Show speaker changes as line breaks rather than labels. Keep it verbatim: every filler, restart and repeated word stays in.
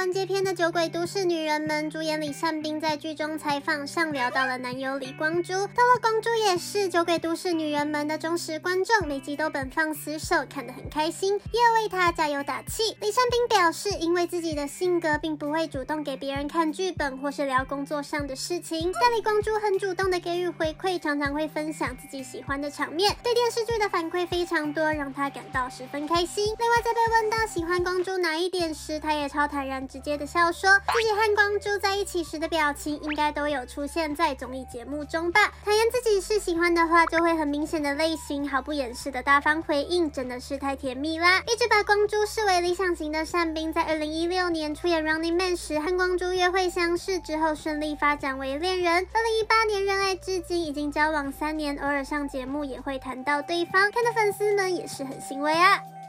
完结篇的酒鬼都市女人们，主演李善斌在剧中采访上聊到了男友李光洙，到了光洙也是酒鬼都市女人们的忠实观众，每集都本放死守，看得很开心，也有为他加油打气。李善斌表示，因为自己的性格并不会主动给别人看剧本或是聊工作上的事情，但李光洙很主动的给予回馈，常常会分享自己喜欢的场面，对电视剧的反馈非常多，让他感到十分开心。另外在被问到喜欢光洙哪一点时，他也超坦然直接的笑说，自己和光洙在一起时的表情应该都有出现在综艺节目中吧。坦言自己是喜欢的话，就会很明显的类型，毫不掩饰的大方回应，真的是太甜蜜啦。一直把光洙视为理想型的善斌，在二零一六年出演 Running Man 时和光洙约会相识之后，顺利发展为恋人。二零一八年认爱至今，已经交往三年，偶尔上节目也会谈到对方，看的粉丝们也是很欣慰啊。